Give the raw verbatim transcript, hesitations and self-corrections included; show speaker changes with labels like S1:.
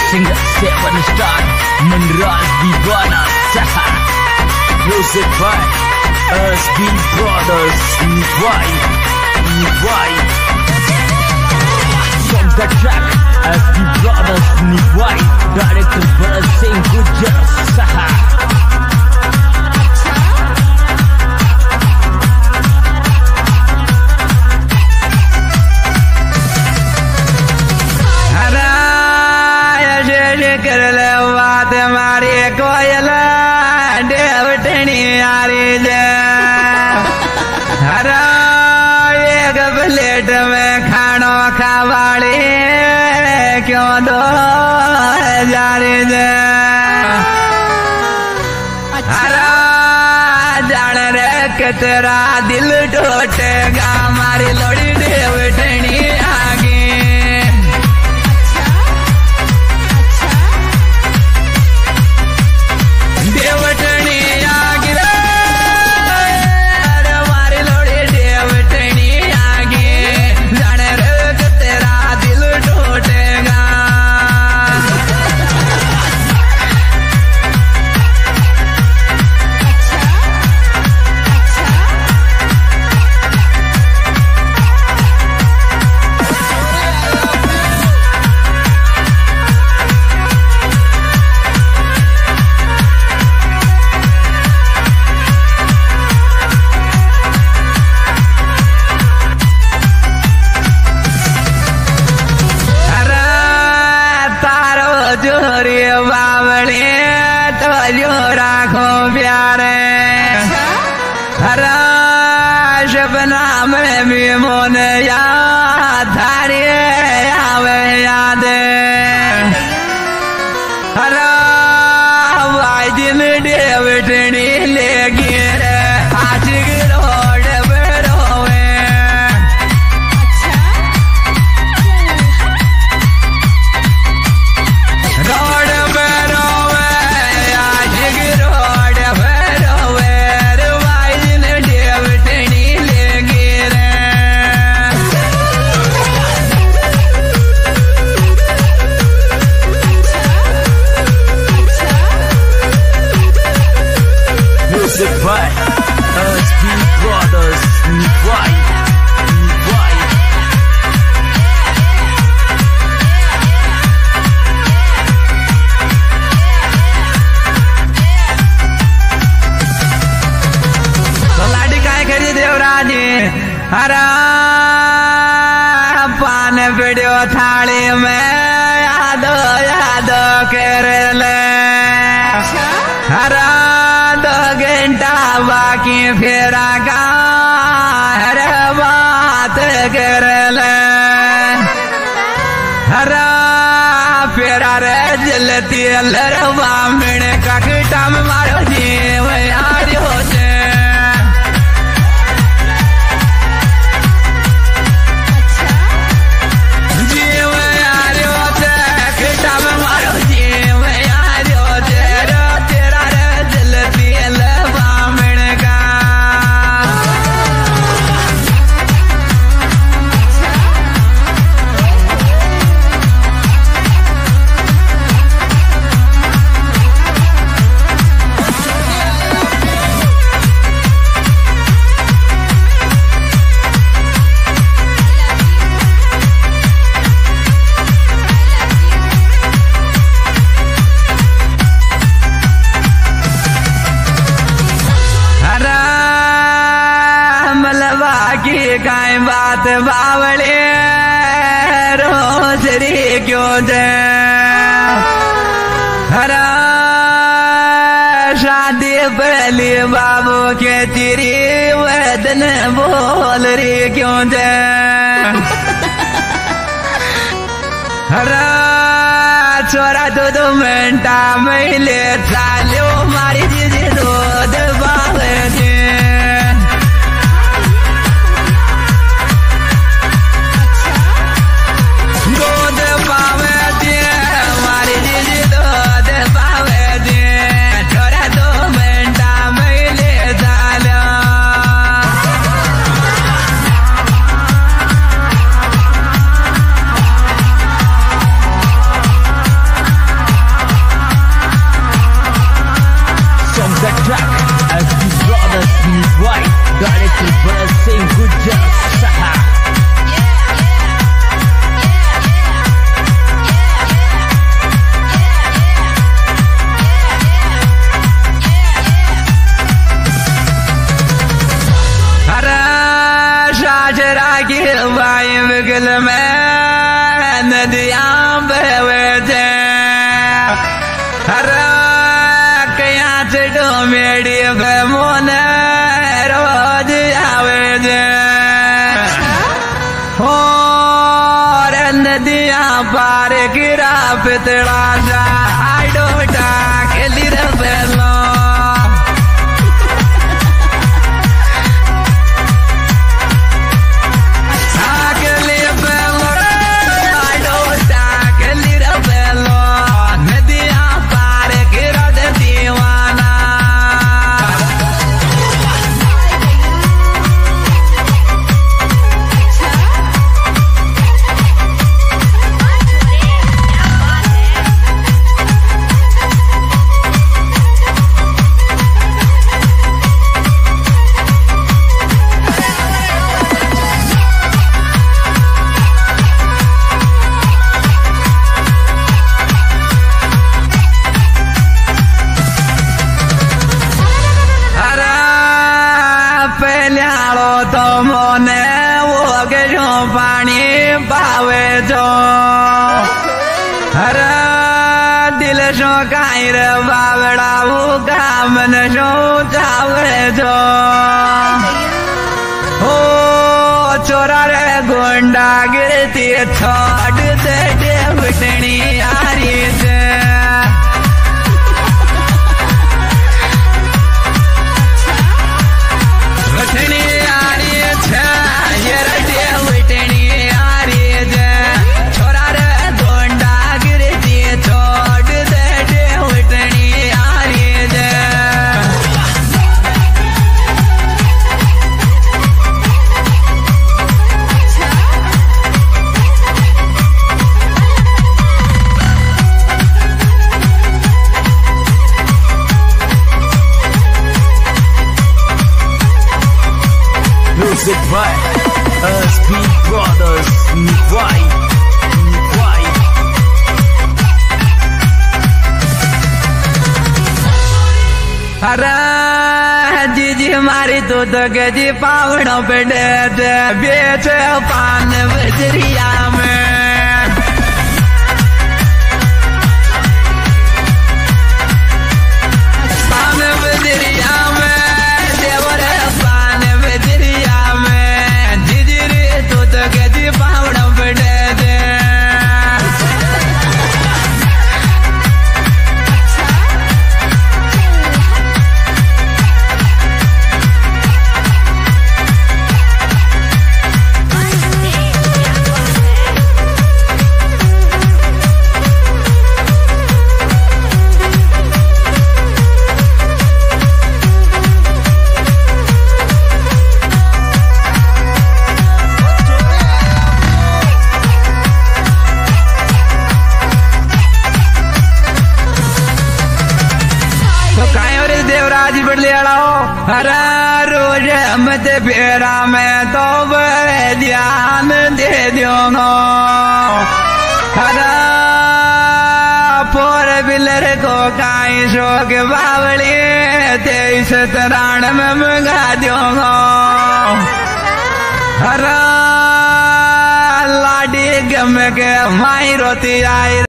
S1: singer seven star Manraj Deewana. Music by S B Brothers. Why? Why? From the track S B Brothers. Why? Director Bharat Singh Gujjar. Saha.
S2: कर ले बात मारी कोयला देवटनी यारी जे हरा एक प्लेट में खानो खावाड़ी क्यों दो जारी जे हरा जान रे के तेरा दिल टूटेगा मारी लोड़ी देवटनी आगे जोरी बावली तो जो राखो प्यारे हरा सपना में भी मोन याद थारी आवे याद हरा वाई दिल देवटनी ले गिरे आज रोड पे रोवे
S1: Music by S B Brothers. Why? Why?
S2: तो लाडी काय करी देवराजी हरा पान वीडियो थाली में याद याद कर ले हरा दो घंटा बाकी फेरा का हर बात कर ले हरा फेरा रे जलती लरवा मिण का किटा में मारो जीव याद होते जीव याद होते किटा में मारो जीव याद होते तेरा रे जलती लरवा मिण का की काई बात बावले रोसरी क्यों दे हरा शादी पहली बाबू के चिरी वदन बोल रही क्यों दे हरा छोरा दो दो मिनटा मिले चालो मारी दीदी दूध बावे दे बेवे जे हर कया चढ़ो मेड़ी पे मोन रोज आवे जे हो नदिया पार गिरा पितड़ा जा डोटा खेली रे बेलो तो मोने वो गजो पानी पावे जो हर दिल शो कायर बावड़ा वो कामन शो चावे जो हो चोरा रे गुंडा गिरती छोड़ दे दे बिटनी यारी से बिटनी
S1: Music by us Big Brothers Nikwai Nikwai
S2: अरे जीजी हमारी तो तो गजी पावड़ों पे डे बेच पान बजरिया में पान बजरिया में देवर पान बजरिया में जीजी रे तो तो गजी पावड़ों पे डे हरा रोज मत फेरा में तो बड़े ध्यान दे दियो हरा फोर बिलर को काई शोक बावली तेईस तराण में मंगा दियो हरा लाडी गम के माई रोती आई